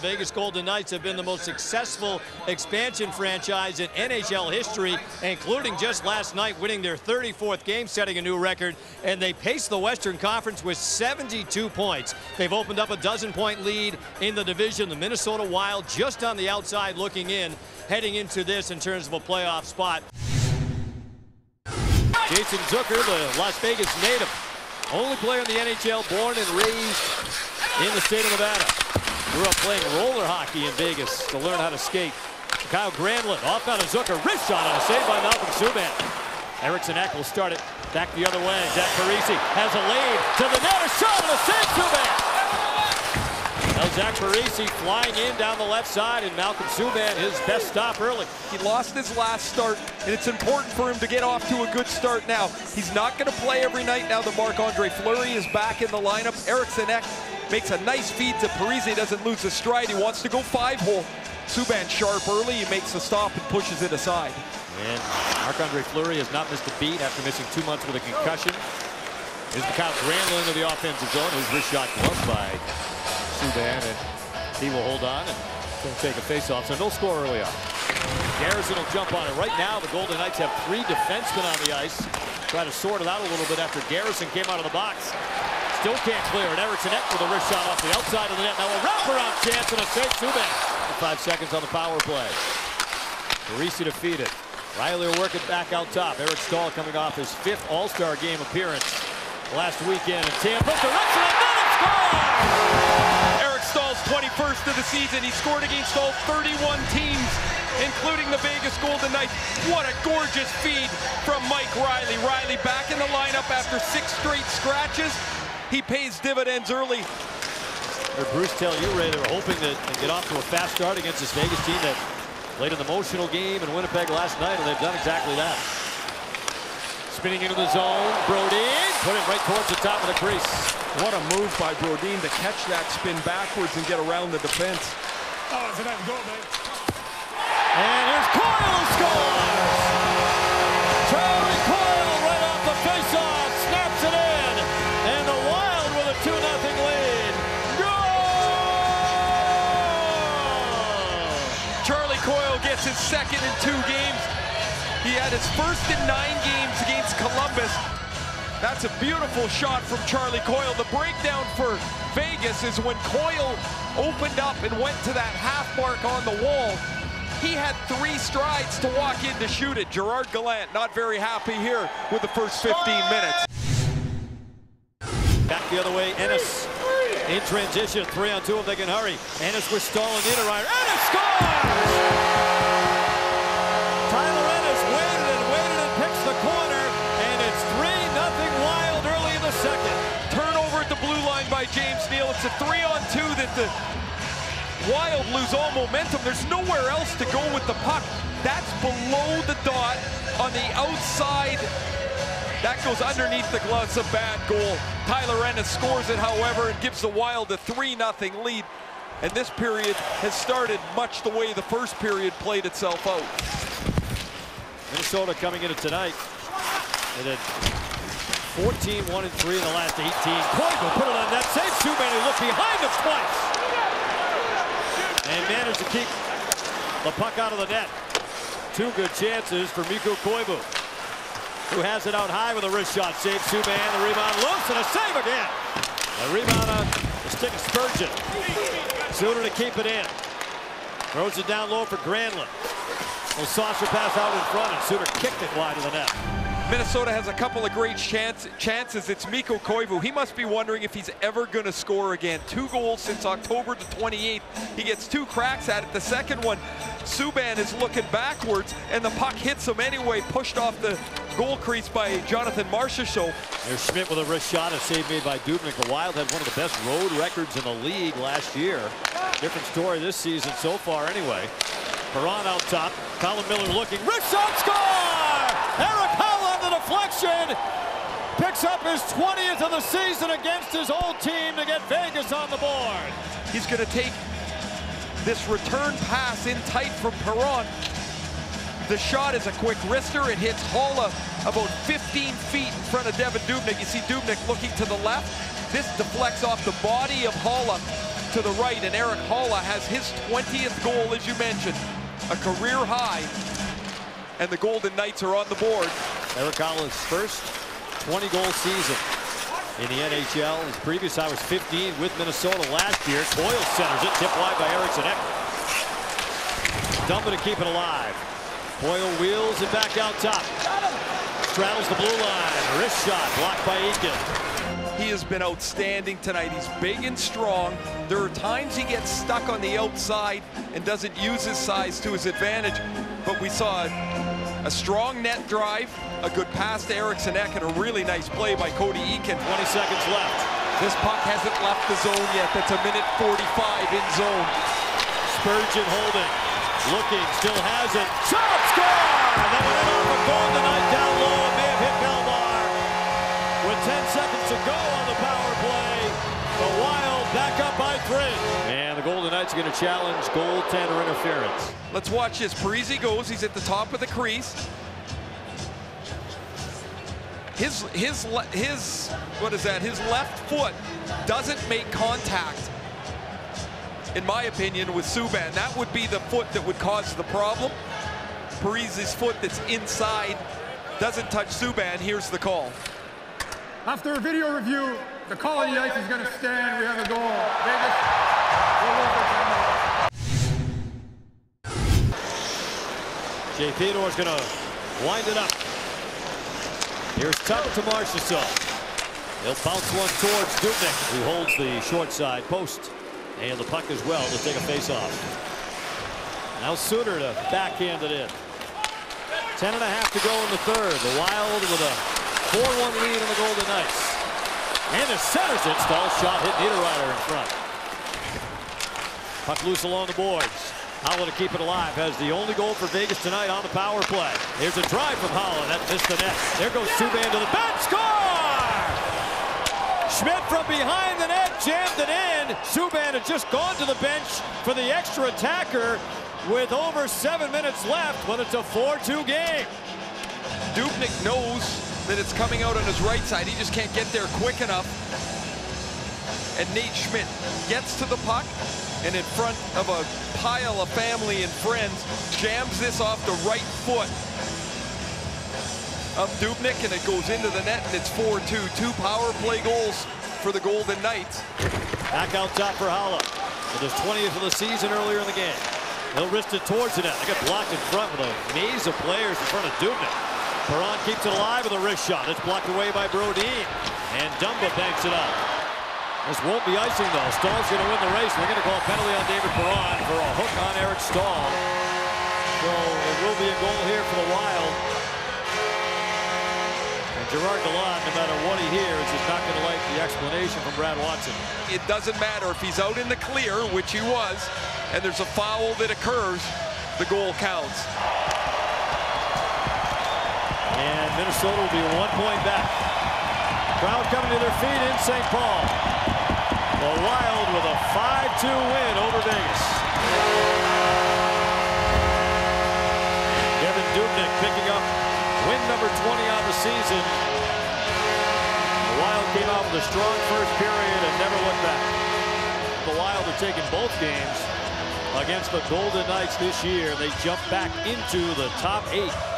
Vegas Golden Knights have been the most successful expansion franchise in NHL history, including just last night winning their 34th game, setting a new record, and they paced the Western Conference with 72 points. They've opened up a dozen-point lead in the division. The Minnesota Wild just on the outside looking in, heading into this in terms of a playoff spot. Jason Zucker, the Las Vegas native, only player in the NHL born and raised in the state of Nevada. Grew up playing roller hockey in Vegas to learn how to skate. Kyle Granlund off on a Zucker, wrist shot on a save by Malcolm Subban. Eriksson Ek will start it back the other way. Zach Parise has a lead to the net, a shot and a save, Subban. Now Zach Parise flying in down the left side, and Malcolm Subban his best stop early. He lost his last start, and it's important for him to get off to a good start now. He's not going to play every night now that Marc-Andre Fleury is back in the lineup. Eriksson Ek makes a nice feed to Parise, doesn't lose his stride. He wants to go 5-hole. Subban sharp early, he makes the stop and pushes it aside. And Marc-Andre Fleury has not missed a beat after missing 2 months with a concussion. Here's Kyle Granlund into the offensive zone. His wrist shot gloved by Subban, and he will hold on and take a face-off, so no score early on. Garrison will jump on it. Right now, the Golden Knights have 3 defensemen on the ice. Try to sort it out a little bit after Garrison came out of the box. Still can't clear it. Eriksson Ek with a wrist shot off the outside of the net. Now a wraparound chance and a save, Subban. 5 seconds on the power play. Parise to feed it. Riley will work it back out top. Eric Staal coming off his 5th All-Star game appearance last weekend in Tampa. Direction and then it scores! Eric Staal's 21st of the season. He scored against all 31 teams, including the Vegas Golden Knights. What a gorgeous feed from Mike Riley. Riley back in the lineup after 6 straight scratches. He pays dividends early. Heard Bruce tell you, Ray, they were hoping to get off to a fast start against this Vegas team that played an emotional game in Winnipeg last night, and they've done exactly that. Spinning into the zone, Brodin put it right towards the top of the crease. What a move by Brodin to catch that spin backwards and get around the defense. Oh, it's a nice goal, man. And here's Coyle who scores! Charlie Coyle right off the faceoff, snaps it in, and the Wild with a 2-0 lead. Goal! Charlie Coyle gets his 2nd in 2 games. He had his 1st in 9 games against Columbus. That's a beautiful shot from Charlie Coyle. The breakdown for Vegas is when Coyle opened up and went to that half mark on the wall. He had 3 strides to walk in to shoot it. Gerard Gallant not very happy here with the first 15 minutes. Back the other way, Ennis in transition, 3-on-2 if they can hurry. Ennis with Staal and Niederreiter. Ennis scores! Tyler Ennis waited and picks the corner, and it's 3-0 Wild early in the 2nd. Turnover at the blue line by James Neal. It's a 3-on-2 that the Wild lose all momentum. There's nowhere else to go with the puck. That's below the dot on the outside. That goes underneath the glove. It's a bad goal. Tyler Ennis scores it, however, and gives the Wild a 3-0 lead. And this period has started much the way the first period played itself out. Minnesota coming into tonight. They did 14, 1-3 in the last 18. Koivu put it on net. Save Subban, who looked behind him twice. And managed to keep the puck out of the net. 2 good chances for Mikko Koivu, who has it out high with a wrist shot. Save Subban, the rebound loose, and a save again. A rebound on the stick of Spurgeon. Suter to keep it in. Throws it down low for Granlund. Well, Saucer pass out in front, and Suter kicked it wide of the net. Minnesota has a couple of great chances. It's Mikko Koivu. He must be wondering if he's ever going to score again. 2 goals since October the 28th. He gets 2 cracks at it. The second one, Subban is looking backwards, and the puck hits him anyway, pushed off the goal crease by Jonathan Marchessault. There's Schmidt with a wrist shot, a save made by Dubnyk. The Wild had one of the best road records in the league last year. Different story this season so far anyway. Perron out top. Colin Miller looking. Wrist shot, score! Eric Howland, the deflection. Picks up his 20th of the season against his old team to get Vegas on the board. He's going to take this return pass in tight from Perron. The shot is a quick wrister. It hits Haula about 15 feet in front of Devan Dubnyk. You see Dubnyk looking to the left. This deflects off the body of Haula to the right, and Erik Haula has his 20th goal, as you mentioned, a career high, and the Golden Knights are on the board. Erik Haula's first 20-goal season in the NHL. His previous high was 15 with Minnesota last year. Boyle centers it, tipped wide by Eriksson Ek. Dumba to keep it alive. Boyle wheels it back out top. Straddles the blue line. Wrist shot blocked by Eakin. He has been outstanding tonight. He's big and strong. There are times he gets stuck on the outside and doesn't use his size to his advantage. But we saw a strong net drive, a good pass to Eriksson Ek, and a really nice play by Cody Eakin. 20 seconds left. This puck hasn't left the zone yet. That's a minute 45 in zone. Spurgeon holding. Looking, still has it. Shot, score! That went in off a Golden Knight down low. It may have hit Belmar. With 10 seconds to go on the power play, the Wild back up by 3. And the Golden Knights are going to challenge goaltender interference. Let's watch this. Parise goes. He's at the top of the crease. His what is that? His left foot doesn't make contact, in my opinion, with Subban. That would be the foot that would cause the problem. Parise's foot that's inside doesn't touch Subban. Here's the call. After a video review, the call on the ice is going to stand. We have a goal. Vegas. Jay Theodore's going to wind it up. Here's Tuck to Marchessault. He'll bounce one towards Dubnyk, who holds the short side post. And the puck as well to take a face-off. Now Suter to backhand it in. 10.5 to go in the third. The Wild with a 4-1 lead on the Golden Knights. And it centers it. Stahl shot hit Niederreiter in front. Puck loose along the boards. Haula to keep it alive. Has the only goal for Vegas tonight on the power play. Here's a drive from Haula. That missed the net. There goes Subban to the bench. Score! Schmidt from behind the net jammed it in. Subban had just gone to the bench for the extra attacker with over 7 minutes left, but it's a 4-2 game. Dubnyk knows that it's coming out on his right side. He just can't get there quick enough. And Nate Schmidt gets to the puck, and in front of a pile of family and friends, jams this off the right foot of Dubnyk, and it goes into the net, and it's 4-2. 2 power play goals for the Golden Knights. Back out top for Haula. With his 20th of the season earlier in the game. He'll wrist it towards the net. They got blocked in front with a maze of players in front of Dubnyk. Perron keeps it alive with a wrist shot. It's blocked away by Brodin. And Dumba banks it up. This won't be icing, though. Stahl's going to win the race. They're going to call a penalty on David Perron for a hook on Eric Stahl. So it will be a goal here for the Wild. And Gerard Gallant, no matter what he hears, is not going to like the explanation from Brad Watson. It doesn't matter if he's out in the clear, which he was, and there's a foul that occurs, the goal counts. And Minnesota will be 1 point back. Crowd coming to their feet in St. Paul. The Wild with a 5-2 win over Vegas. Kevin Dubnyk picking up win number 20 on the season. The Wild came out with a strong first period and never looked back. The Wild are taking both games against the Golden Knights this year. They jump back into the top 8.